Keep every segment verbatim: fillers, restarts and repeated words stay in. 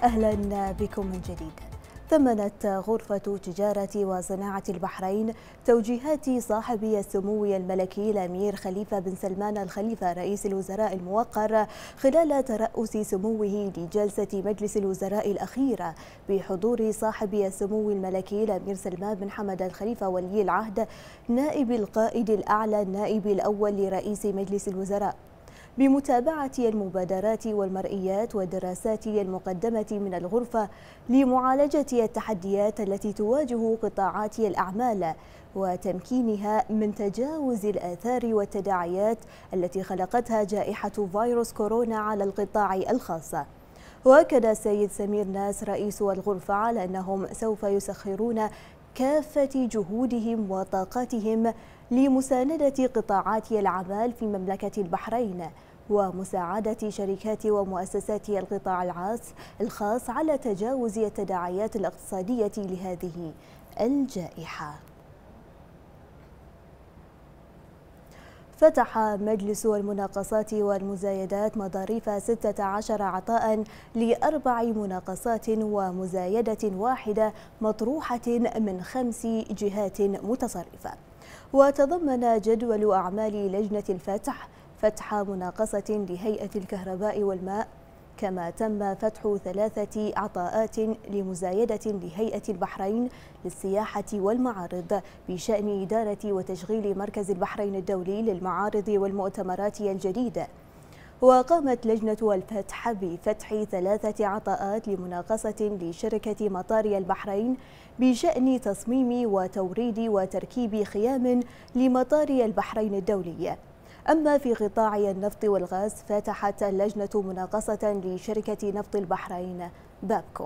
أهلا بكم من جديد. ثمنت غرفة تجارة وصناعة البحرين توجيهات صاحب السمو الملكي الأمير خليفة بن سلمان الخليفة رئيس الوزراء الموقر خلال ترأس سموه لجلسة مجلس الوزراء الأخيرة بحضور صاحب السمو الملكي الأمير سلمان بن حمد الخليفة ولي العهد نائب القائد الأعلى النائب الأول لرئيس مجلس الوزراء، بمتابعة المبادرات والمرئيات والدراسات المقدمة من الغرفة لمعالجة التحديات التي تواجه قطاعات الأعمال وتمكينها من تجاوز الآثار والتداعيات التي خلقتها جائحة فيروس كورونا على القطاع الخاص. وأكد السيد سمير ناس رئيس الغرفة على أنهم سوف يسخرون كافة جهودهم وطاقاتهم لمساندة قطاعات الأعمال في مملكة البحرين ومساعدة شركات ومؤسسات القطاع الخاص على تجاوز التداعيات الاقتصادية لهذه الجائحة. فتح مجلس المناقصات والمزايدات مظاريف ستة عشر عطاء لأربع مناقصات ومزايدة واحدة مطروحة من خمس جهات متصرفة. وتضمن جدول أعمال لجنة الفتح فتح مناقصة لهيئة الكهرباء والماء، كما تم فتح ثلاثة عطاءات لمزايدة لهيئة البحرين للسياحة والمعارض بشأن إدارة وتشغيل مركز البحرين الدولي للمعارض والمؤتمرات الجديدة. وقامت لجنة الفتح بفتح ثلاثة عطاءات لمناقصة لشركة مطار البحرين بشأن تصميم وتوريد وتركيب خيام لمطار البحرين الدولي. أما في قطاع النفط والغاز فتحت اللجنة مناقصة لشركة نفط البحرين بابكو.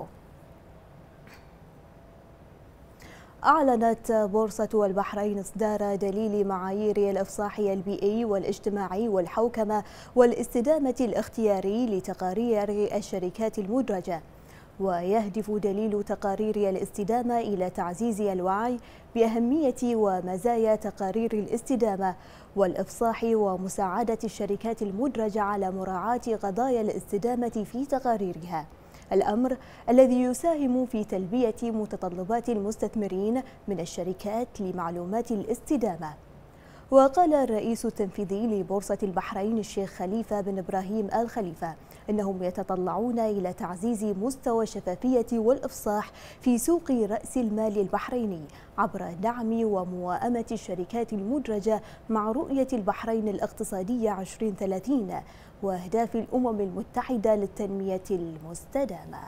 أعلنت بورصة البحرين إصدار دليل معايير الإفصاح البيئي والاجتماعي والحوكمة والاستدامة الاختياري لتقارير الشركات المدرجة، ويهدف دليل تقارير الاستدامة إلى تعزيز الوعي بأهمية ومزايا تقارير الاستدامة والإفصاح ومساعدة الشركات المدرجة على مراعاة قضايا الاستدامة في تقاريرها، الأمر الذي يساهم في تلبية متطلبات المستثمرين من الشركات لمعلومات الاستدامة. وقال الرئيس التنفيذي لبورصة البحرين الشيخ خليفة بن إبراهيم آل خليفة إنهم يتطلعون إلى تعزيز مستوى الشفافية والإفصاح في سوق رأس المال البحريني عبر دعم وموائمة الشركات المدرجة مع رؤية البحرين الاقتصادية عشرين ثلاثين وأهداف الأمم المتحدة للتنمية المستدامة.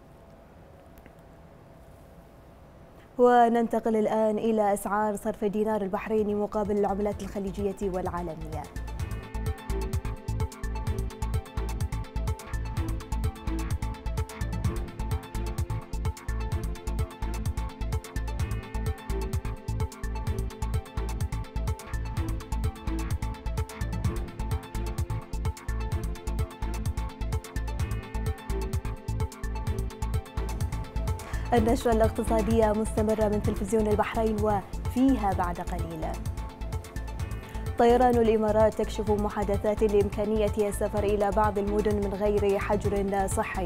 وننتقل الآن إلى أسعار صرف الدينار البحريني مقابل العملات الخليجية والعالمية. النشرة الاقتصادية مستمرة من تلفزيون البحرين وفيها بعد قليل. طيران الإمارات تكشف محادثات لإمكانية السفر إلى بعض المدن من غير حجر صحي.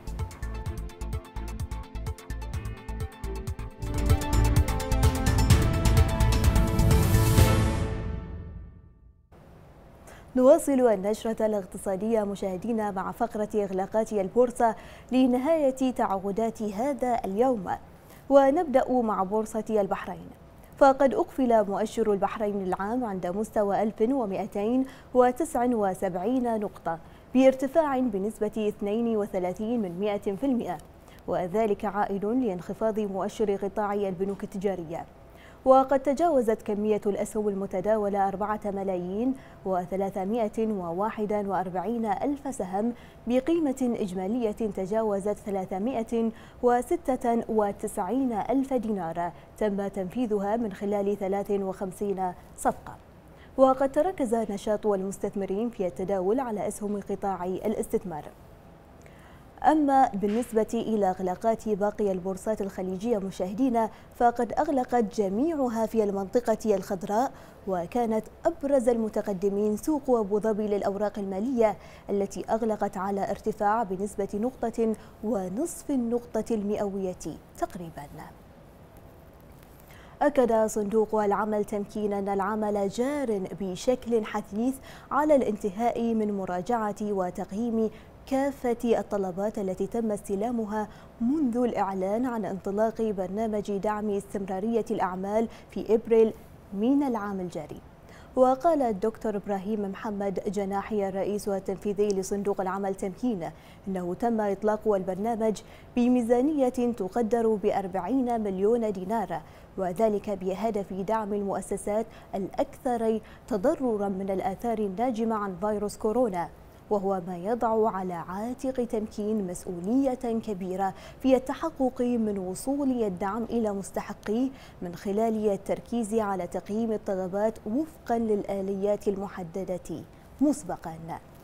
نواصل النشرة الاقتصادية مشاهدينا مع فقرة إغلاقات البورصة لنهاية تعهدات هذا اليوم، ونبدأ مع بورصة البحرين. فقد أقفل مؤشر البحرين العام عند مستوى ألف ومئتين وتسعة وسبعين نقطة بارتفاع بنسبة اثنين وثلاثين من مئة في المئة، وذلك عائد لانخفاض مؤشر قطاع البنوك التجارية. وقد تجاوزت كمية الأسهم المتداولة أربعة ملايين وثلاثمئة وواحد وأربعين ألف سهم بقيمة إجمالية تجاوزت ثلاثمئة وستة وتسعين ألف دينار تم تنفيذها من خلال ثلاث وخمسين صفقة. وقد تركز نشاط المستثمرين في التداول على أسهم قطاع الاستثمار. أما بالنسبة إلى إغلاقات باقي البورصات الخليجية مشاهدينا، فقد أغلقت جميعها في المنطقة الخضراء، وكانت أبرز المتقدمين سوق أبو ظبي للأوراق المالية التي أغلقت على ارتفاع بنسبة نقطة ونصف النقطة المئوية تقريبا. أكد صندوق العمل تمكين أن العمل جار بشكل حثيث على الانتهاء من مراجعة وتقييم كافة الطلبات التي تم استلامها منذ الإعلان عن انطلاق برنامج دعم استمرارية الأعمال في إبريل من العام الجاري. وقال الدكتور إبراهيم محمد جناحي الرئيس التنفيذي لصندوق العمل تمكين إنه تم إطلاق البرنامج بميزانية تقدر بأربعين مليون دينار، وذلك بهدف دعم المؤسسات الأكثر تضررا من الآثار الناجمة عن فيروس كورونا، وهو ما يضع على عاتق تمكين مسؤولية كبيرة في التحقق من وصول الدعم إلى مستحقيه من خلال التركيز على تقييم الطلبات وفقا للآليات المحددة مسبقا.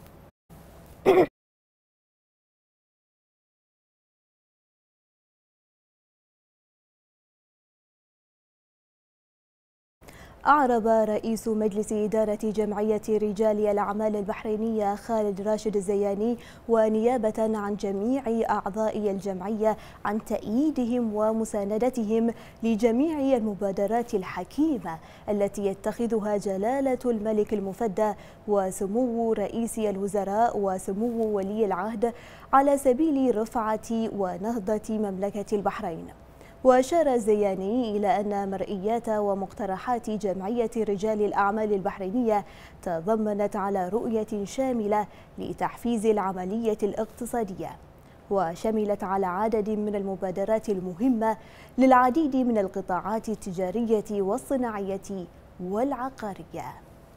أعرب رئيس مجلس إدارة جمعية رجال الأعمال البحرينية خالد راشد الزياني ونيابة عن جميع أعضاء الجمعية عن تأييدهم ومساندتهم لجميع المبادرات الحكيمة التي يتخذها جلالة الملك المفدى وسمو رئيس الوزراء وسمو ولي العهد على سبيل رفعة ونهضة مملكة البحرين. وأشار الزياني إلى أن مرئيات ومقترحات جمعية رجال الأعمال البحرينية تضمنت على رؤية شاملة لتحفيز العملية الاقتصادية، وشملت على عدد من المبادرات المهمة للعديد من القطاعات التجارية والصناعية والعقارية.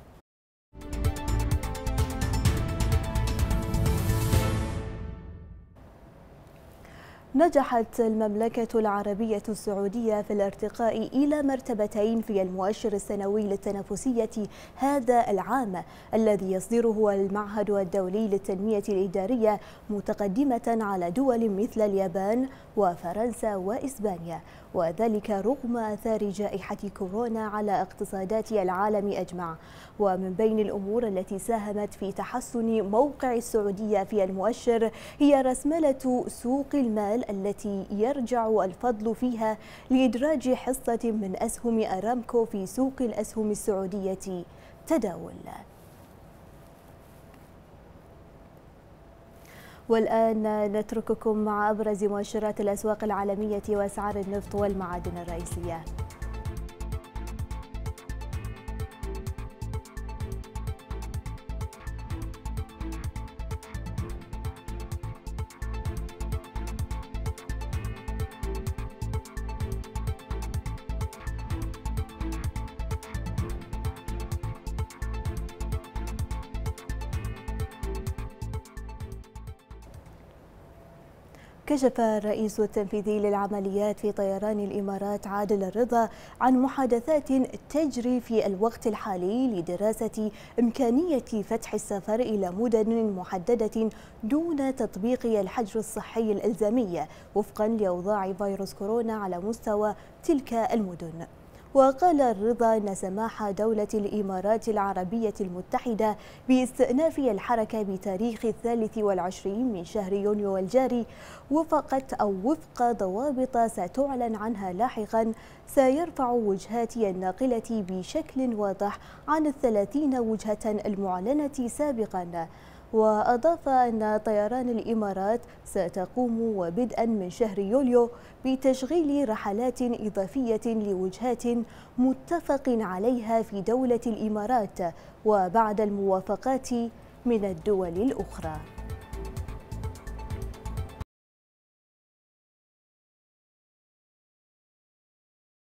نجحت المملكة العربية السعودية في الارتقاء إلى مرتبتين في المؤشر السنوي للتنافسية هذا العام الذي يصدره المعهد الدولي للتنمية الإدارية، متقدمة على دول مثل اليابان وفرنسا وإسبانيا، وذلك رغم آثار جائحة كورونا على اقتصادات العالم أجمع. ومن بين الأمور التي ساهمت في تحسن موقع السعودية في المؤشر هي رسملة سوق المال التي يرجع الفضل فيها لإدراج حصة من أسهم أرامكو في سوق الأسهم السعودية تداول. والآن نترككم مع أبرز مؤشرات الأسواق العالمية وأسعار النفط والمعادن الرئيسية. كشف الرئيس التنفيذي للعمليات في طيران الإمارات عادل الرضا عن محادثات تجري في الوقت الحالي لدراسة إمكانية فتح السفر إلى مدن محددة دون تطبيق الحجر الصحي الإلزامي وفقا لأوضاع فيروس كورونا على مستوى تلك المدن. وقال الرضا أن سماح دولة الإمارات العربية المتحدة باستئناف الحركة بتاريخ الثالث والعشرين من شهر يونيو الجاري وفقت أو وفق ضوابط ستعلن عنها لاحقا سيرفع وجهات الناقلة بشكل واضح عن الثلاثين وجهة المعلنة سابقا. وأضاف أن طيران الإمارات ستقوم وبدءا من شهر يوليو بتشغيل رحلات إضافية لوجهات متفق عليها في دولة الإمارات وبعد الموافقات من الدول الأخرى.